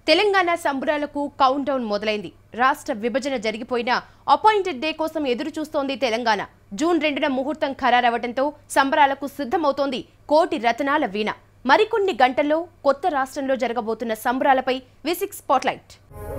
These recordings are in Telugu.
తెలంగాణ సంబరాలకు కౌంట్ డౌన్ మొదలైంది. రాష్ట్ర విభజన జరిగిపోయినా అపాయింటెడ్ డే కోసం ఎదురు చూస్తోంది తెలంగాణ. జూన్ 2న ముహూర్తం ఖరారవడంతో సంబరాలకు సిద్ధమవుతోంది కోటి రతనాల వీణ. మరికొన్ని గంటల్లో కొత్త రాష్ట్రంలో జరగబోతున్న సంబరాలపై V6 స్పాట్లైట్.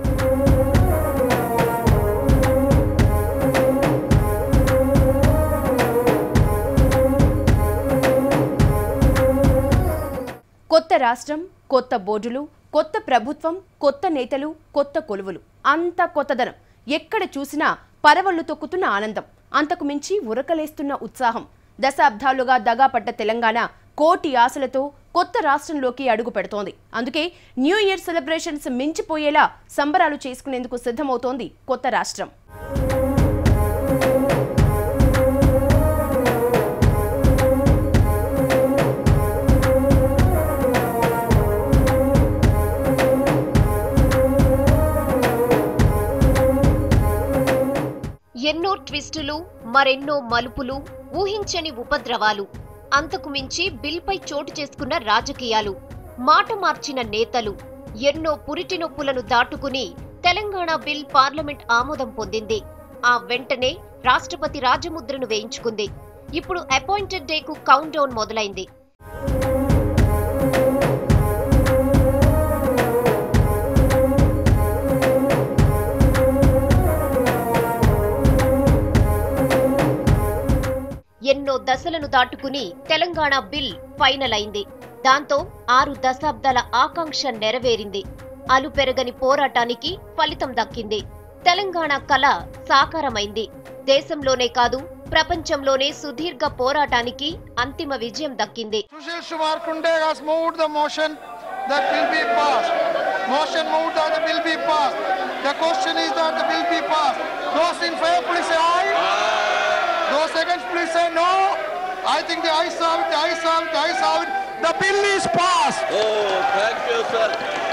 కొత్త రాష్ట్రం, కొత్త బోర్డులు, కొత్త ప్రభుత్వం, కొత్త నేతలు, కొత్త కొలువులు, అంతా కొత్తదనం. ఎక్కడ చూసినా పరవళ్లు తొక్కుతున్న ఆనందం, అంతకు మించి ఉరకలేస్తున్న ఉత్సాహం. దశాబ్దాలుగా దగాపడ్డ తెలంగాణ కోటి ఆశలతో కొత్త రాష్ట్రంలోకి అడుగు పెడుతోంది. అందుకే న్యూ ఇయర్ సెలబ్రేషన్స్ మించిపోయేలా సంబరాలు చేసుకునేందుకు సిద్ధమవుతోంది కొత్త రాష్ట్రం. ఎన్నో ట్విస్టులు, మరెన్నో మలుపులు, ఊహించని ఉపద్రవాలు, అంతకు మించి బిల్పై చోటు చేసుకున్న రాజకీయాలు, మాట మార్చిన నేతలు, ఎన్నో పురిటి నొప్పులను దాటుకుని తెలంగాణ బిల్ పార్లమెంట్ ఆమోదం పొందింది. ఆ వెంటనే రాష్ట్రపతి రాజముద్రను వేయించుకుంది. ఇప్పుడు అపాయింటెడ్ డేకు కౌంట్ డౌన్ మొదలైంది. ఎన్నో దశలను దాటుకుని తెలంగాణ బిల్ ఫైనల్ అయింది. దాంతో 6 దశాబ్దాల ఆకాంక్ష నెరవేరింది. అలుపెరగని పోరాటానికి ఫలితం దక్కింది. తెలంగాణ కళ సాకారమైంది. దేశంలోనే కాదు ప్రపంచంలోనే సుదీర్ఘ పోరాటానికి అంతిమ విజయం దక్కింది. Those against, please say no. I think the ayes have it, the ayes have it, the ayes have it. The bill is passed. Oh, thank you, sir.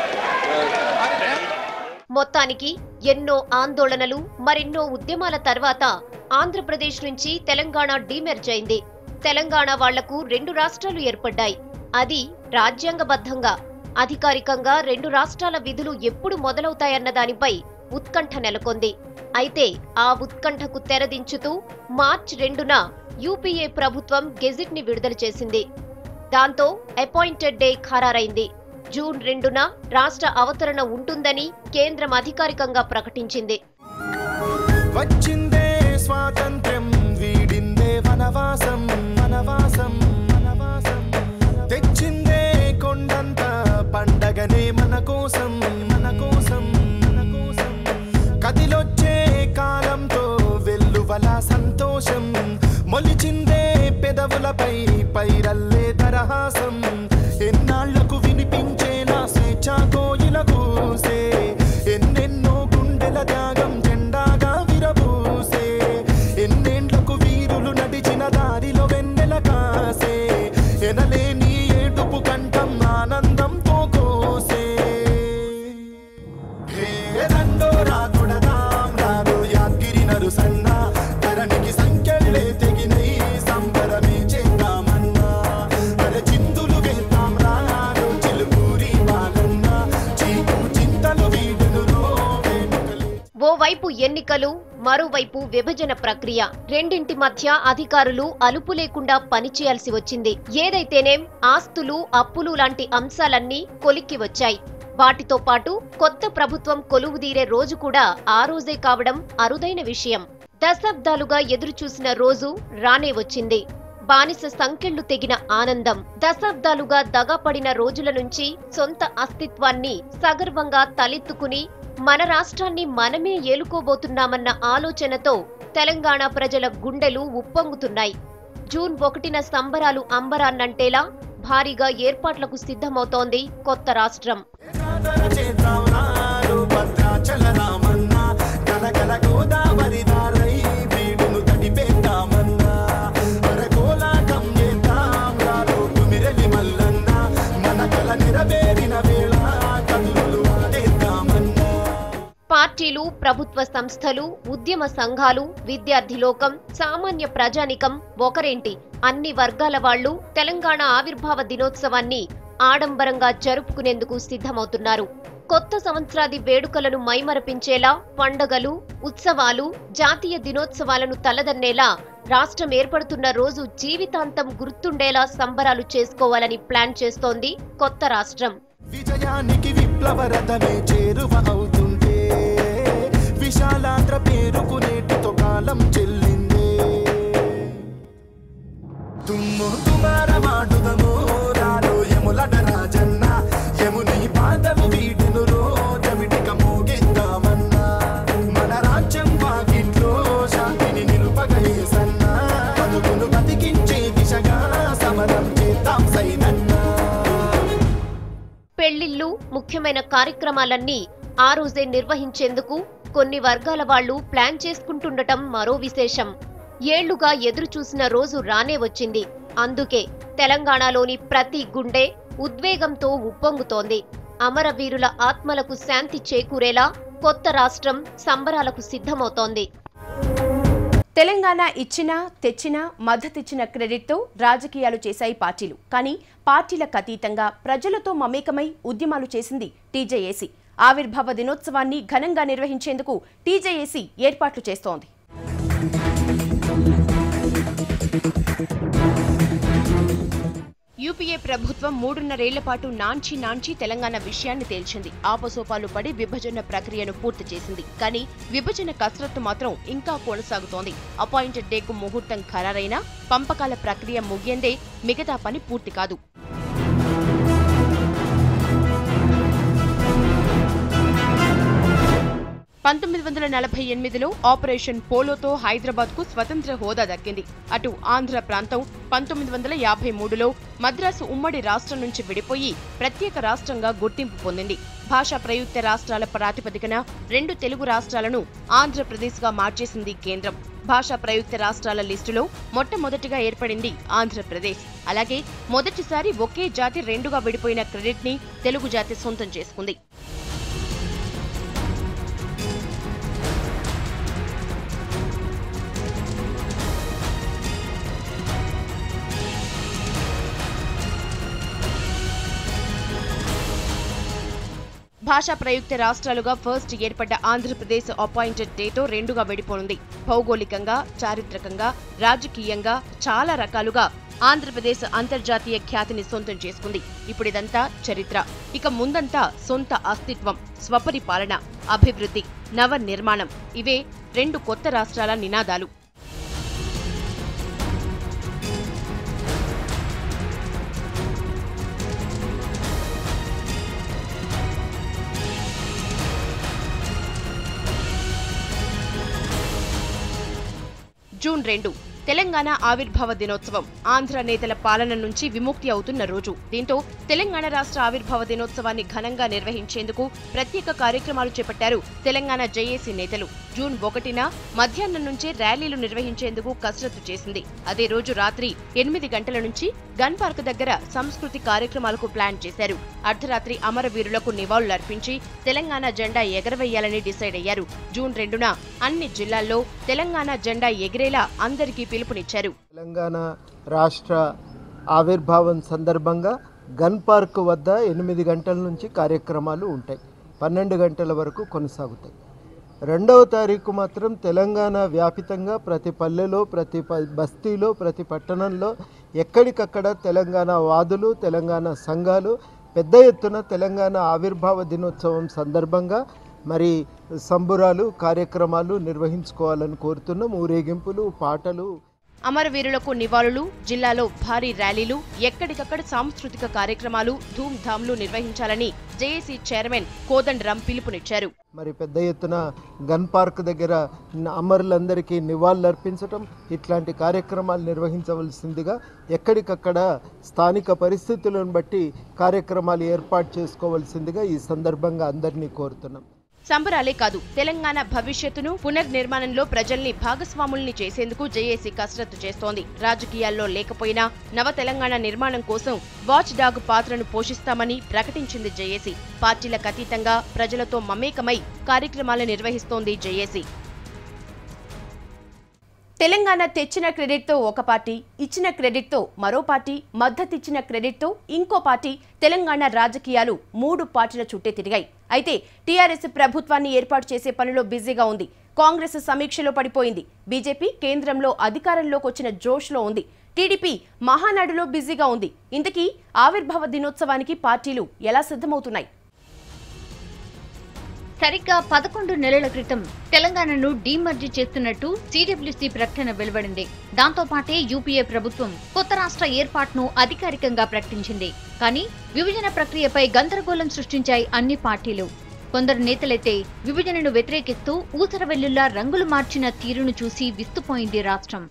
మొత్తానికి ఎన్నో ఆందోళనలు, మరెన్నో ఉద్యమాల తర్వాత ఆంధ్రప్రదేశ్ నుంచి తెలంగాణ డీమెర్జ్ అయింది. తెలంగాణ వాళ్లకు 2 రాష్ట్రాలు ఏర్పడ్డాయి. అది రాజ్యాంగబద్ధంగా. అధికారికంగా 2 రాష్ట్రాల విధులు ఎప్పుడు మొదలవుతాయన్న దానిపై ఉత్కంఠ నెలకొంది. అయితే ఆ ఉత్కంఠకు తెరదించుతూ మార్చి 2న యూపీఏ ప్రభుత్వం గెజిట్ ని విడుదల చేసింది. దాంతో అపాయింటెడ్ డే ఖరారైంది. జూన్ 2న రాష్ట్ర అవతరణ ఉంటుందని కేంద్రం అధికారికంగా ప్రకటించింది. వచ్చిందే స్వాతంత్ర్యం, వీడిందే వనవాసం, వనవాసం, వనవాసం, తెచ్చిందే కొండంత పండగనే మన కోసం, మన కోసం, మన కోసం, కదిలొచ్చే కాలంతో వెల్లువల సంతోషం, మొలిచిందే పెదవులపై పైరల్లే దరహాసం, ఎన్నాళ్లకు వినిపించేలా స్వేచ్ఛ కోయిల కూసే, ఎన్నెన్నో గుండెల త్యాగం జెండాగా విరబూసే, ఎన్నేండ్లకు వీరులు నడిచిన దారిలో వెన్నెల కాసే, ఎనలేని ఏడుపు కంఠం ఆనందంతో కోసే. సన్నా ధరణికి సంఖ్యలే తెగినై సంబరమే చేద్దామన్నా, అరే చిందులు వేద్దాం రాను చిలుకూరి బాలన్న, చీకు చింతలు వీడును. ఓవైపు ఎన్నికలు, మరోవైపు విభజన ప్రక్రియ. రెండింటి మధ్య అధికారులు అలుపు లేకుండా పనిచేయాల్సి వచ్చింది. ఏదైతేనేం ఆస్తులు, అప్పులు లాంటి అంశాలన్నీ కొలిక్కి వచ్చాయి. వాటితో పాటు కొత్త ప్రభుత్వం కొలువుదీరే రోజు కూడా ఆ రోజే కావడం అరుదైన విషయం. దశాబ్దాలుగా ఎదురుచూసిన రోజు రానే వచ్చింది. బానిస సంకెళ్లు తెగిన ఆనందం, దశాబ్దాలుగా దగాపడిన రోజుల నుంచి సొంత అస్తిత్వాన్ని సగర్వంగా తలెత్తుకుని మన రాష్ట్రాన్ని మనమే ఏలుకోబోతున్నామన్న ఆలోచనతో తెలంగాణ ప్రజల గుండెలు ఉప్పొంగుతున్నాయి. జూన్ 1న సంబరాలు అంబరాన్నంటేలా భారీగా ఏర్పాట్లకు సిద్ధమవుతోంది కొత్త రాష్ట్రం. పార్టీలు, ప్రభుత్వ సంస్థలు, ఉద్యమ సంఘాలు, విద్యార్థి లోకం, సామాన్య ప్రజానికం ఒకరేంటి అన్ని వర్గాల వాళ్లు తెలంగాణ ఆవిర్భావ దినోత్సవాన్ని ఆడంబరంగా జరుపుకునేందుకు సిద్ధమవుతున్నారు. కొత్త సంవత్సరాది వేడుకలను మైమరపించేలా పండగలు, ఉత్సవాలు, జాతీయ దినోత్సవాలను తలదన్నేలా రాష్ట్రం ఏర్పడుతున్న రోజు జీవితాంతం గుర్తుండేలా సంబరాలు చేసుకోవాలని ప్లాన్ చేస్తోంది కొత్త రాష్ట్రం. విజయానికి విప్లవ రథమే చేరువ అవుతుంటే విశాలాంధ్ర పేరుకు నేటితో కాలం చెల్లిందే. తుమ్ము తుమారమాడుదము రాలో యములట రాజన్న యముని పాదము వీడును రోజమిటిక మోగిద్దామన్నా మన రాజ్యం వాకిట్లో శాంతిని నిలుపగలేసన్న బతుకును బతికించే దిశగా సమరం చేద్దాం సైనన్నా. పెళ్లిళ్లు, ముఖ్యమైన కార్యక్రమాలన్నీ ఆ రోజే నిర్వహించేందుకు కొన్ని వర్గాల వాళ్లు ప్లాన్ చేసుకుంటుండటం మరో విశేషం. ఏళ్లుగా ఎదురు చూసిన రోజు రానే వచ్చింది. అందుకే తెలంగాణలోని ప్రతి గుండె ఉద్వేగంతో ఉప్పొంగుతోంది. అమరవీరుల ఆత్మలకు శాంతి చేకూరేలా కొత్త రాష్ట్రం సంబరాలకు సిద్ధమవుతోంది. తెలంగాణ ఇచ్చినా తెచ్చినా మద్దతిచ్చిన క్రెడిట్తో రాజకీయాలు చేశాయి పార్టీలు. కానీ పార్టీలకు అతీతంగా ప్రజలతో మమేకమై ఉద్యమాలు చేసింది టీజేఏసీ. ఆవిర్భావ దినోత్సవాన్ని ఘనంగా నిర్వహించేందుకు టీజేఏసీ ఏర్పాట్లు చేస్తోంది. యూపీఏ ప్రభుత్వం 3.5 ఏళ్ల పాటు నాంచి తెలంగాణ విషయాన్ని తేల్చింది. ఆపసోపాలు పడి విభజన ప్రక్రియను పూర్తి చేసింది. కానీ విభజన కసరత్తు మాత్రం ఇంకా కొనసాగుతోంది. అపాయింటెడ్ డేకు ముహూర్తం ఖరారైనా పంపకాల ప్రక్రియ ముగియందే మిగతా పని పూర్తి కాదు. 1948లో ఆపరేషన్ పోలోతో హైదరాబాద్కు స్వతంత్ర హోదా దక్కింది. అటు ఆంధ్ర ప్రాంతం 1953లో మద్రాసు ఉమ్మడి రాష్ట్రం నుంచి విడిపోయి ప్రత్యేక రాష్ట్రంగా గుర్తింపు పొందింది. భాషా ప్రయుక్త రాష్ట్రాల ప్రాతిపదికన 2 తెలుగు రాష్ట్రాలను ఆంధ్రప్రదేశ్గా మార్చేసింది కేంద్రం. భాషా ప్రయుక్త రాష్ట్రాల లిస్టులో మొట్టమొదటిగా ఏర్పడింది ఆంధ్రప్రదేశ్. అలాగే మొదటిసారి ఒకే జాతి 2గా విడిపోయిన క్రెడిట్ని తెలుగు జాతి సొంతం చేసుకుంది. భాషా ప్రయుక్త రాష్ట్రాలుగా ఫస్ట్ ఏర్పడ్డ ఆంధ్రప్రదేశ్ అపాయింటెడ్ డేతో 2గా విడిపోనుంది. భౌగోళికంగా, చారిత్రకంగా, రాజకీయంగా చాలా రకాలుగా ఆంధ్రప్రదేశ్ అంతర్జాతీయ ఖ్యాతిని సొంతం చేసుకుంది. ఇప్పుడిదంతా చరిత్ర. ఇక ముందంతా సొంత అస్తిత్వం, స్వపరిపాలన, అభివృద్ధి, నవ నిర్మాణం. ఇవే 2 కొత్త రాష్ట్రాల నినాదాలు. జూన్ 2 తెలంగాణ ఆవిర్భావ దినోత్సవం. ఆంధ్ర నేతల పాలన నుంచి విముక్తి అవుతున్న రోజు. దీంతో తెలంగాణ రాష్ట్ర ఆవిర్భావ దినోత్సవాన్ని ఘనంగా నిర్వహించేందుకు ప్రత్యేక కార్యక్రమాలు చేపట్టారు తెలంగాణ జేఏసీ నేతలు. జూన్ 1న మధ్యాహ్నం నుంచే ర్యాలీలు నిర్వహించేందుకు కసరత్తు చేసింది. అదే రోజు రాత్రి 8 గంటల నుంచి గన్ పార్క్ దగ్గర సంస్కృతి కార్యక్రమాలకు ప్లాన్ చేశారు. అర్ధరాత్రి అమరవీరులకు నివాళులర్పించి తెలంగాణ జెండా ఎగరవేయాలని డిసైడ్ అయ్యారు. జూన్ 2న అన్ని జిల్లాల్లో తెలంగాణ జెండా ఎగిరేలా అందరికీ పిలుపునిచ్చారు. తెలంగాణ రాష్ట్ర ఆవిర్భావం సందర్భంగా గన్ పార్క్ వద్ద 8 గంటల నుంచి కార్యక్రమాలు ఉంటాయి. 12 గంటల వరకు కొనసాగుతాయి. 2వ తారీఖు మాత్రం తెలంగాణ వ్యాపితంగా ప్రతి పల్లెలో, ప్రతి బస్తీలో, ప్రతి పట్టణంలో ఎక్కడికక్కడ తెలంగాణ వాదులు, తెలంగాణ సంఘాలు పెద్ద ఎత్తున తెలంగాణ ఆవిర్భావ దినోత్సవం సందర్భంగా మరి సంబురాలు, కార్యక్రమాలు నిర్వహించుకోవాలని కోరుతున్నాం. ఊరేగింపులు, పాటలు. అమరవీరులకు నివాళులు, జిల్లాలో భారీ ర్యాలీలు, ఎక్కడికక్కడ సాంస్కృతిక కార్యక్రమాలు ధూమ్ధామ్లు నిర్వహించాలని జేఏసీ చైర్మన్ కోదండరాం పిలుపునిచ్చారు. మరి పెద్ద ఎత్తున గన్ పార్క్ దగ్గర అమరులందరికీ నివాళులర్పించడం, ఇట్లాంటి కార్యక్రమాలు నిర్వహించవలసిందిగా ఎక్కడికక్కడ స్థానిక పరిస్థితులను బట్టి కార్యక్రమాలు ఏర్పాటు చేసుకోవాల్సిందిగా ఈ సందర్భంగా అందరినీ కోరుతున్నాం. సంబరాలే కాదు, తెలంగాణ భవిష్యత్తును పునర్నిర్మాణంలో ప్రజల్ని భాగస్వాముల్ని చేసేందుకు జేఏసీ కసరత్తు చేస్తోంది. రాజకీయాల్లో లేకపోయినా నవ తెలంగాణ నిర్మాణం కోసం వాచ్ డాగ్ పాత్రను పోషిస్తామని ప్రకటించింది జేఏసీ. పార్టీలకు అతీతంగా ప్రజలతో మమేకమై కార్యక్రమాలు నిర్వహిస్తోంది జేఏసీ. తెలంగాణ తెచ్చిన క్రెడిట్తో ఒక పార్టీ, ఇచ్చిన క్రెడిట్తో మరో పార్టీ, మద్దతిచ్చిన క్రెడిట్తో ఇంకో పార్టీ తెలంగాణ రాజకీయాలు 3 పార్టీల చుట్టే తిరిగాయి. అయితే టీఆర్ఎస్ ప్రభుత్వాన్ని ఏర్పాటు చేసే పనిలో బిజీగా ఉంది. కాంగ్రెస్ సమీక్షలో పడిపోయింది. బీజేపీ కేంద్రంలో అధికారంలోకి వచ్చిన జోష్లో ఉంది. టీడీపీ మహానాడులో బిజీగా ఉంది. ఇంతకీ ఆవిర్భావ దినోత్సవానికి పార్టీలు ఎలా సిద్ధమవుతున్నాయి? సరిగ్గా 11 నెలల క్రితం తెలంగాణను డీమర్జీ చేస్తున్నట్టు సిడబ్ల్యూసీ ప్రకటన వెలువడింది. దాంతో పాటే యూపీఏ ప్రభుత్వం కొత్త రాష్ట్ర ఏర్పాటును అధికారికంగా ప్రకటించింది. కానీ విభజన ప్రక్రియపై గందరగోళం సృష్టించాయి అన్ని పార్టీలు. కొందరు నేతలైతే విభజనను వ్యతిరేకిస్తూ ఊసరవెల్లుల్లా రంగులు మార్చిన తీరును చూసి విస్తుపోయింది రాష్ట్రం.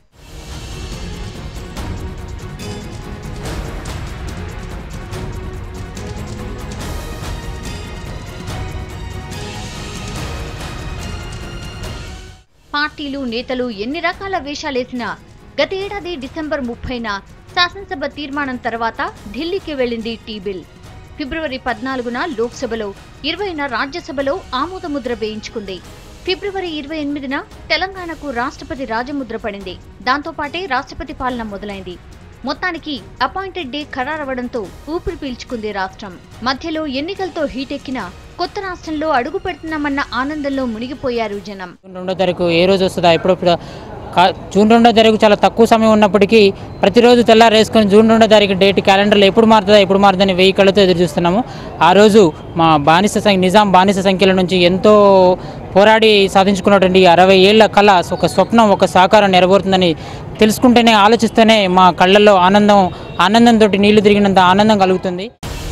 పార్టీలు నేతలు ఎన్ని రకాల వేషాలేసినా గత ఏడాది డిసెంబర్ 30న శాసనసభ తీర్మానం తర్వాత ఢిల్లీకి వెళ్లింది టీ బిల్. ఫిబ్రవరి 14న లోక్సభలో, 20న రాజ్యసభలో ఆమోదముద్ర వేయించుకుంది. ఫిబ్రవరి 28న తెలంగాణకు రాష్ట్రపతి రాజముద్ర పడింది. దాంతోపాటే రాష్ట్రపతి పాలన మొదలైంది. మొత్తానికి అపాయింటెడ్ డే ఖరారవడంతో ఊపిరి పీల్చుకుంది రాష్ట్రం. మధ్యలో ఎన్నికలతో హీటెక్కిన కొత్త రాష్ట్రంలో అడుగు పెడుతున్నామన్న ఆనందంలో మునిగిపోయారు జనం. జూన్ 2వ తారీఖు ఏ రోజు వస్తుందా? ఎప్పుడప్పుడు జూన్ 2వ తారీఖు చాలా తక్కువ సమయం ఉన్నప్పటికీ ప్రతిరోజు తెల్లారేసుకొని జూన్ 2వ తారీఖు డేట్ క్యాలెండర్లో ఎప్పుడు మారుతుందని 1000 కళ్ళతో ఎదురు చూస్తున్నాము. ఆ రోజు మా నిజాం బానిస సంఖ్యల నుంచి ఎంతో పోరాడి సాధించుకున్నటువంటి 60 ఏళ్ల కళ ఒక స్వప్నం, ఒక సాకారం నెరవేరుతుందని తెలుసుకుంటేనే, ఆలోచిస్తేనే మా కళ్ళల్లో ఆనందంతో నీళ్లు తిరిగినంత ఆనందం కలుగుతుంది.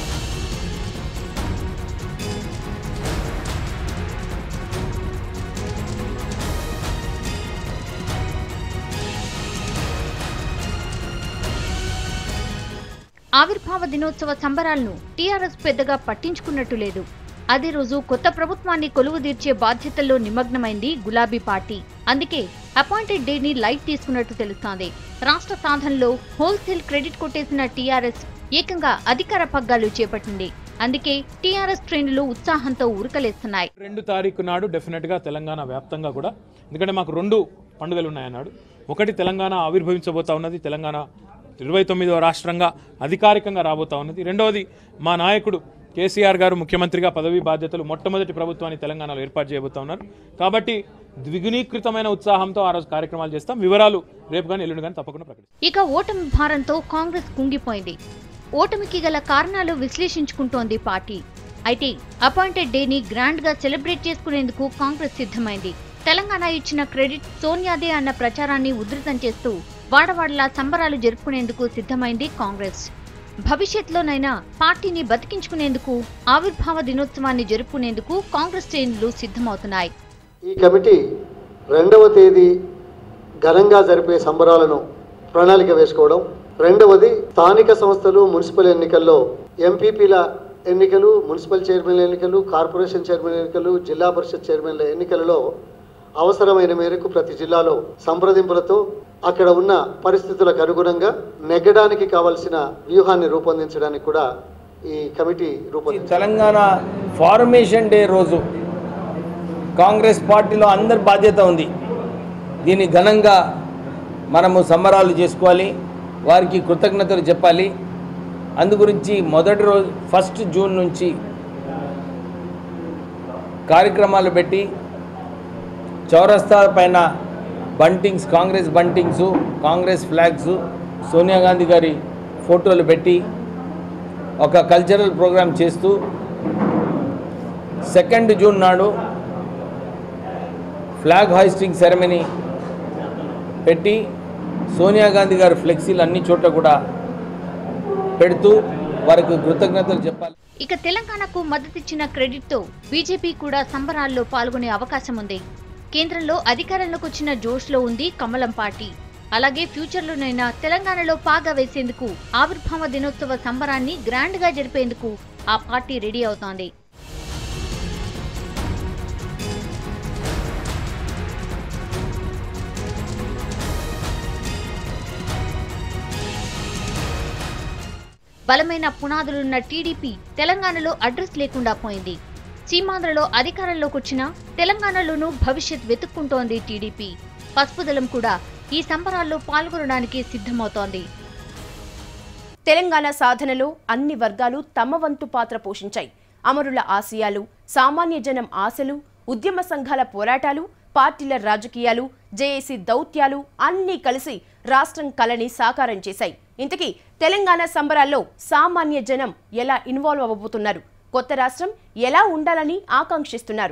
ఆవిర్భావ దినోత్సవ సంబరాలను టీఆర్ఎస్ పెద్దగా పట్టించుకున్నట్టు లేదు. అదే రోజు కొత్త ప్రభుత్వాన్ని కొలువు తీర్చే బాధ్యతల్లో నిమగ్నమైంది గులాబీ పార్టీ. అందుకే అపాయింటెడ్ డేని లైట్ తీసుకున్నట్టు తెలుస్తోంది. రాష్ట్ర సాధనలో హోల్సేల్ క్రెడిట్ కొట్టేసిన టీఆర్ఎస్ ఏకంగా అధికార పగ్గాలు చేపట్టింది. అందుకే టీఆర్ఎస్ శ్రేణులు ఉత్సాహంతో ఉరకలేస్తున్నాయి. 2 తారీఖు నాడు డెఫినెట్ గా తెలంగాణ వ్యాప్తంగా కూడా, ఎందుకంటే మాకు 2 పండుగలు ఉన్నాయన్నాడు. ఒకటి తెలంగాణ ఆవిర్భవించబోతా ఉన్నది, తెలంగాణ 29వ రాష్ట్రంగా అధికారికంగా రాబోతా ఉన్నది. రెండవది మా నాయకుడు కేసీఆర్ గారు ముఖ్యమంత్రిగా పదవీ బాధ్యతలు మొట్టమొదటి ప్రభుత్వాన్ని తెలంగాణలో ఏర్పాటు చేయబోతా ఉన్నారు. కాబట్టి ద్విగుణీకృతమైన ఉత్సాహంతో ఆ రోజు కార్యక్రమాలు చేస్తాం. వివరాలు రేపు కానీ ఎల్లుండి కానీ తప్పకుండా ప్రకటిస్తాం. ఇక ఓటమి భారంతో కాంగ్రెస్ కుంగిపోయింది. ఓటమికి గల కారణాలు విశ్లేషించుకుంటోంది పార్టీ. అయితే అపాయింటెడ్ డేని గ్రాండ్ గా సెలబ్రేట్ చేసుకునేందుకు కాంగ్రెస్ సిద్ధమైంది. తెలంగాణ ఇచ్చిన క్రెడిట్ సోనియాదే అన్న ప్రచారాన్ని ఉధృతం చేస్తూ వాడవాడలా సంబరాలు జరుపుకునేందుకు సిద్ధమైంది కాంగ్రెస్. భవిష్యత్తులోనైనా పార్టీని బతికించుకునేందుకు ఆవిర్భావ దినోత్సవాన్ని జరుపుకునేందుకు కాంగ్రెస్ శ్రేణులు సిద్ధమవుతున్నాయి. ఈ కమిటీ 2వ తేదీ ఘనంగా జరిపే సంబరాలను ప్రణాళిక వేసుకోవడం, రెండవది స్థానిక సంస్థలు మున్సిపల్ ఎన్నికల్లో ఎంపీపీల ఎన్నికలు, మున్సిపల్ చైర్మన్ల ఎన్నికలు, కార్పొరేషన్ చైర్మన్ ఎన్నికలు, జిల్లా పరిషత్ చైర్మన్ల ఎన్నికలలో అవసరమైన మేరకు ప్రతి జిల్లాలో సంప్రదింపులతో అక్కడ ఉన్న పరిస్థితులకు అనుగుణంగా నెగ్గడానికి కావాల్సిన వ్యూహాన్ని రూపొందించడానికి కూడా ఈ కమిటీ రూపొందించింది. తెలంగాణ ఫార్మేషన్ డే రోజు కాంగ్రెస్ పార్టీలో అందరి బాధ్యత ఉంది. దీన్ని ఘనంగా మనము సంబరాలు చేసుకోవాలి, వారికి కృతజ్ఞతలు చెప్పాలి. అందుగురించి మొదటి రోజు 1 జూన్ నుంచి కార్యక్రమాలు పెట్టి చౌరస్తా పైన buntings, Congress buntings, Congress flags, Sonia Gandhi గారి ఫోటోలు పెట్టి ఒక కల్చరల్ ప్రోగ్రాం చేస్తూ 2 జూన్ నాడు ఫ్లాగ్ హాయిస్టింగ్ సెరమనీ పెట్టి సోనియా గాంధీ గారి ఫ్లెక్సీలు అన్ని చోట్ల కూడా పెడుతూ వారికి కృతజ్ఞతలు చెప్పాలి. ఇక తెలంగాణకు మద్దతిచ్చిన క్రెడిట్తో బీజేపీ కూడా సంబరాల్లో పాల్గొనే అవకాశం ఉంది. కేంద్రంలో అధికారంలోకి వచ్చిన జోష్లో ఉంది కమలం పార్టీ. అలాగే ఫ్యూచర్లోనైనా తెలంగాణలో పాగా వేసేందుకు ఆవిర్భావ దినోత్సవ సంబరాన్ని గ్రాండ్ గా జరిపేందుకు ఆ పార్టీ రెడీ అవుతోంది. బలమైన పునాదులున్న టీడీపీ తెలంగాణలో అడ్రస్ లేకుండా పోయింది. సీమాంధ్రలో అధికారంలోకి వచ్చినా తెలంగాణలోనూ భవిష్యత్ వెతుక్కుంటోంది టీడీపీ. పసుపుదళం కూడా ఈ సంబరాల్లో పాల్గొనడానికి సిద్ధమవుతోంది. తెలంగాణ సాధనలో అన్ని వర్గాలు తమ వంతు పాత్ర పోషించాయి. అమరుల ఆశయాలు, సామాన్య జనం ఆశలు, ఉద్యమ సంఘాల పోరాటాలు, పార్టీల రాజకీయాలు, జేఏసీ దౌత్యాలు అన్నీ కలిసి రాష్ట్రం కలని సాకారం చేశాయి. ఇంతకీ తెలంగాణ సంబరాల్లో సామాన్య జనం ఎలా ఇన్వాల్వ్ అవ్వబోతున్నారు? కొత్త రాష్ట్రం ఎలా ఉండాలని ఆకాంక్షిస్తున్నారు?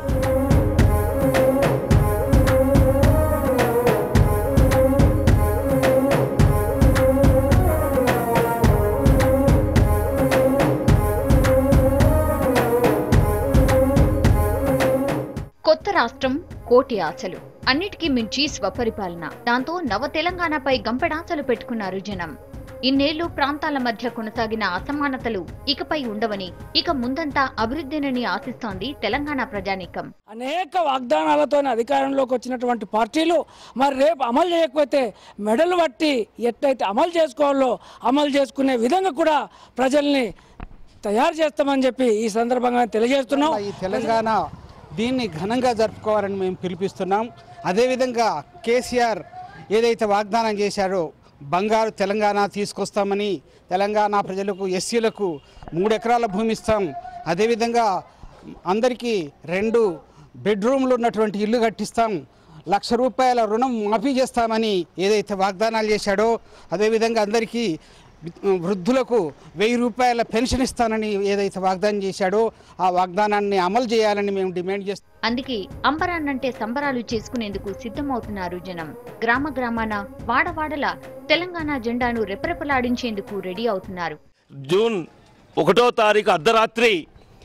కొత్త రాష్ట్రం, కోటి ఆశలు, అన్నిటికీ మించి స్వపరిపాలన. దాంతో నవ తెలంగాణపై గంపెడాశలు పెట్టుకున్నారు జనం. ఇన్నేళ్లు ప్రాంతాల మధ్య కొనసాగిన అసమానతలు ఇకపై ఉండవని, ఇక ముందంతా అభివృద్ధిని ఆశిస్తోంది తెలంగాణ ప్రజానీకం. అనేక వాగ్దానాలతో అధికారంలోకి వచ్చినటువంటి పార్టీలు మరి రేపు అమలు చేయకపోతే మెడలు పట్టి ఎట్లయితే అమలు చేసుకోవాలో అమలు చేసుకునే విధంగా కూడా ప్రజల్ని తయారు చేస్తామని చెప్పి ఈ సందర్భంగా తెలియజేస్తున్నాం. ఈ తెలంగాణ దీన్ని ఘనంగా జరుపుకోవాలని మేము పిలిపిస్తున్నాం. అదేవిధంగా కేసీఆర్ ఏదైతే వాగ్దానం చేశారో బంగారు తెలంగాణ తీసుకొస్తామని, తెలంగాణ ప్రజలకు ఎస్సీలకు 3 ఎకరాల భూమి ఇస్తాం, అదేవిధంగా అందరికీ 2 బెడ్రూమ్లు ఉన్నటువంటి ఇల్లు కట్టిస్తాం, ₹1,00,000 రుణం మాఫీ చేస్తామని ఏదైతే వాగ్దానాలు చేశాడో, అదేవిధంగా అందరికీ వృద్ధులకు ₹1,000 పెన్షన్ ఇస్తానని ఏదైతే వాగ్దానం చేశాడో ఆ వాగ్దానాన్ని అమలు చేయాలని మేము డిమాండ్ చేస్తాం. అందుకే అంబరాన్నంటే సంబరాలు చేసుకునేందుకు సిద్ధమవుతున్నారు జనం. గ్రామ గ్రామాన, వాడవాడల తెలంగాణ జెండాను రెపరెపలాడించేందుకు రెడీ అవుతున్నారు. జూన్ 1వ తారీఖు అర్ధరాత్రి,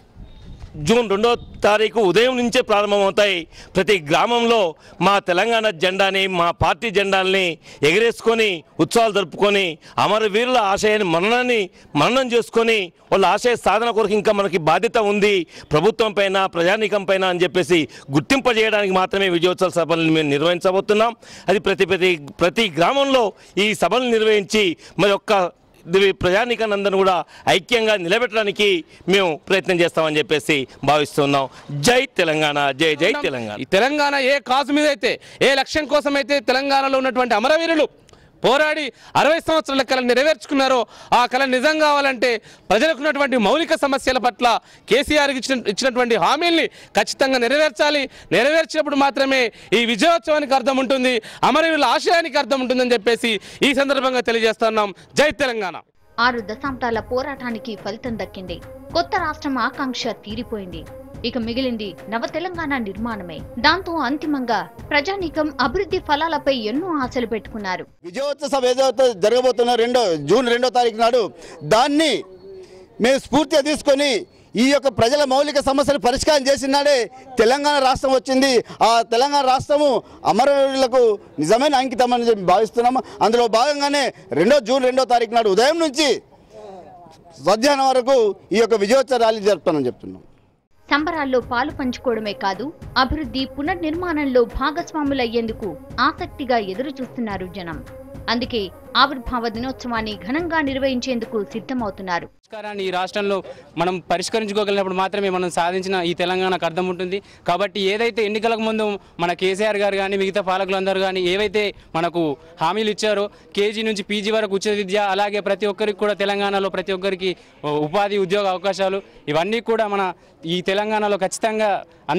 జూన్ 2వ తారీఖు ఉదయం నుంచే ప్రారంభమవుతాయి. ప్రతి గ్రామంలో మా తెలంగాణ జెండాని, మా పార్టీ జెండాల్ని ఎగరేసుకొని ఉత్సవాలు జరుపుకొని అమరవీరుల ఆశయాన్ని మననం చేసుకొని వాళ్ళ ఆశయ సాధన కొరకు ఇంకా మనకి బాధ్యత ఉంది ప్రభుత్వం పైన, ప్రజానీకం పైన అని చెప్పేసి గుర్తింపజేయడానికి మాత్రమే విజయోత్సవ సభలను మేము నిర్వహించబోతున్నాం. అది ప్రతి గ్రామంలో ఈ సభలు నిర్వహించి మరి ప్రజానీకానందరూ కూడా ఐక్యంగా నిలబెట్టడానికి మేము ప్రయత్నం చేస్తామని చెప్పేసి భావిస్తున్నాం. జై తెలంగాణ, జై జై తెలంగాణ. ఈ తెలంగాణ ఏ కాజు మీద అయితే, ఏ లక్ష్యం కోసం అయితే తెలంగాణలో ఉన్నటువంటి అమరవీరులు పోరాడి 60 సంవత్సరాల కళ నెరవేర్చుకున్నారో ఆ కళ నిజం కావాలంటే ప్రజలకు ఉన్నటువంటి మౌలిక సమస్యల పట్ల కేసీఆర్కి ఇచ్చినటువంటి హామీల్ని ఖచ్చితంగా నెరవేర్చాలి. నెరవేర్చినప్పుడు మాత్రమే ఈ విజయోత్సవానికి అర్థం ఉంటుంది, అమరవీరుల ఆశయానికి అర్థం ఉంటుందని చెప్పేసి ఈ సందర్భంగా తెలియజేస్తున్నాం. జై తెలంగాణ. 6 దశాబ్దాల పోరాటానికి ఫలితం దక్కింది. కొత్త రాష్ట్రం ఆకాంక్ష తీరిపోయింది. ఇక మిగిలింది నవ తెలంగాణ నిర్మాణమే. దాంతో అంతిమంగా ప్రజానీకం అభివృద్ధి ఫలాలపై ఎన్నో ఆశలు పెట్టుకున్నారు. విజయోత్సవ సభ ఏదైతే జరగబోతున్న జూన్ 2వ తారీఖు నాడు దాన్ని మేము స్ఫూర్తిగా తీసుకొని ఈ యొక్క ప్రజల మౌలిక సమస్యలు పరిష్కారం చేసినాడే తెలంగాణ రాష్ట్రం వచ్చింది. ఆ తెలంగాణ రాష్ట్రము అమరవీరులకు నిజమైన అంకితం అని చెప్పి భావిస్తున్నాము. అందులో భాగంగానే జూన్ 2వ తారీఖు నాడు ఉదయం నుంచి మధ్యాహ్నం వరకు ఈ యొక్క విజయోత్సవ ర్యాలీ జరుపుతామని చెప్తున్నాం. సంబరాల్లో పాలు పంచుకోవడమే కాదు, అభివృద్ధి పునర్నిర్మాణంలో భాగస్వాములయ్యేందుకు ఆసక్తిగా ఎదురు చూస్తున్నారు జనం. అందుకే ఆవిర్భావ దినోత్సవాన్ని ఘనంగా నిర్వహించేందుకు సిద్ధమవుతున్నారు. ఈ రాష్ట్రంలో మనం పరిష్కరించుకోగలిగినప్పుడు మాత్రమే మనం సాధించిన ఈ తెలంగాణకు అర్థం ఉంటుంది. కాబట్టి ఏదైతే ఎన్నికలకు ముందు మన కేసీఆర్ గారు కానీ మిగతా పాలకులందరూ కానీ ఏవైతే మనకు హామీలు ఇచ్చారో, కేజీ నుంచి పీజీ వరకు ఉచిత విద్య, అలాగే ప్రతి ఒక్కరికి కూడా తెలంగాణలో ప్రతి ఒక్కరికి ఉపాధి, ఉద్యోగ అవకాశాలు, ఇవన్నీ కూడా మన ఈ తెలంగాణలో ఖచ్చితంగా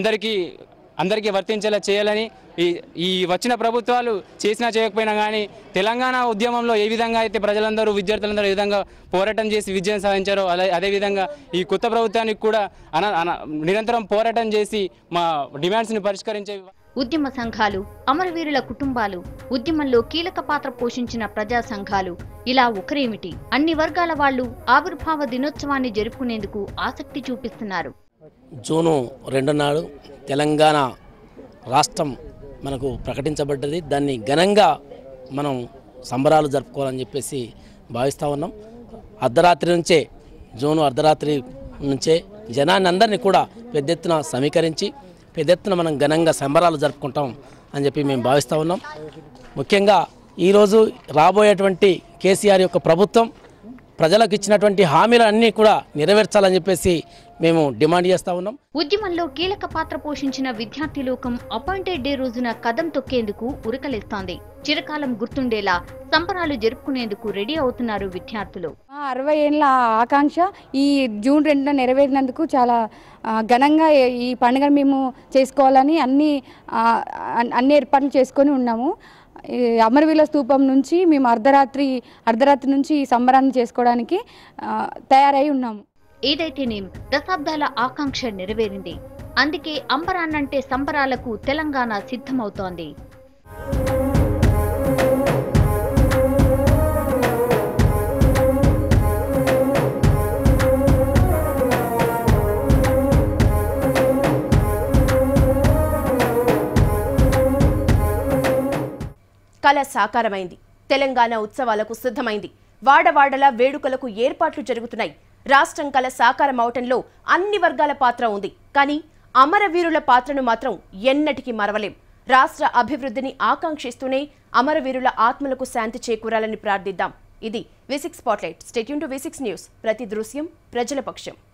అందరికీ వర్తించేలా చేయాలని ఈ వచ్చిన ప్రభుత్వాలు చేసినా చేయకపోయినా కానీ తెలంగాణ ఉద్యమంలో ఏ విధంగా అయితే ప్రజలందరూ, విద్యార్థులందరూ ఏ విధంగా పోరాటం చేసి విజయం సాధించారో అదేవిధంగా ఈ కొత్త ప్రభుత్వానికి కూడా నిరంతరం పోరాటం చేసి మా డిమాండ్స్ని పరిష్కరించే ఉద్యమ సంఘాలు, అమరవీరుల కుటుంబాలు, ఉద్యమంలో కీలక పాత్ర పోషించిన ప్రజా సంఘాలు, ఇలా ఒకరేమిటి అన్ని వర్గాల వాళ్లు ఆవిర్భావ దినోత్సవాన్ని జరుపుకునేందుకు ఆసక్తి చూపిస్తున్నారు. జూన్ 2 నాడు తెలంగాణ రాష్ట్రం మనకు ప్రకటించబడ్డది. దాన్ని ఘనంగా మనం సంబరాలు జరుపుకోవాలని చెప్పేసి భావిస్తూ ఉన్నాం. అర్ధరాత్రి నుంచే, జూన్ అర్ధరాత్రి నుంచే జనాన్ని అందరినీ కూడా పెద్ద ఎత్తున సమీకరించి పెద్ద ఎత్తున మనం ఘనంగా సంబరాలు జరుపుకుంటాం అని చెప్పి మేము భావిస్తూ ఉన్నాం. ముఖ్యంగా ఈరోజు రాబోయేటువంటి కేసీఆర్ యొక్క ప్రభుత్వం ప్రజలకు ఇచ్చినటువంటి హామీలన్నీ కూడా నెరవేర్చాలని చెప్పేసి మేము డిమాండ్ చేస్తూ ఉన్నాం. ఉద్యమంలో కీలక పాత్ర పోషించిన విద్యార్థి లోకం అపాయింటెడ్ డే రోజున కదం తొక్కేందుకు ఉరకలేస్తోంది. చిరకాలం గుర్తుండేలా సంబరాలు జరుపుకునేందుకు రెడీ అవుతున్నారు విద్యార్థులు. 60 ఏళ్ల ఆకాంక్ష ఈ జూన్ 2న నెరవేరినందుకు చాలా ఘనంగా ఈ పండుగను మేము చేసుకోవాలని అన్ని ఏర్పాట్లు చేసుకొని ఉన్నాము. అమరవీరుల స్తూపం నుంచి మేము అర్ధరాత్రి నుంచి ఈ సంబరాన్ని చేసుకోవడానికి తయారై ఉన్నాము. ఏదైతేనేం దశాబ్దాల ఆకాంక్ష నెరవేరింది. అందుకే అంబరాన్నంటే సంబరాలకు తెలంగాణ సిద్ధమవుతోంది. కళ సాకారమైంది. తెలంగాణ ఉత్సవాలకు సిద్ధమైంది. వాడవాడల వేడుకలకు ఏర్పాట్లు జరుగుతున్నాయి. రాష్ట్రం కళ సాకారం అవటంలో అన్ని వర్గాల పాత్ర ఉంది. కానీ అమరవీరుల పాత్రను మాత్రం ఎన్నటికీ మరవలేం. రాష్ట్ర అభివృద్ధిని ఆకాంక్షిస్తూనే అమరవీరుల ఆత్మలకు శాంతి చేకూరాలని ప్రార్థిద్దాం. ఇది V6 spotlight. Stay tune to V6 news. ప్రతి దృశ్యం ప్రజల పక్షం.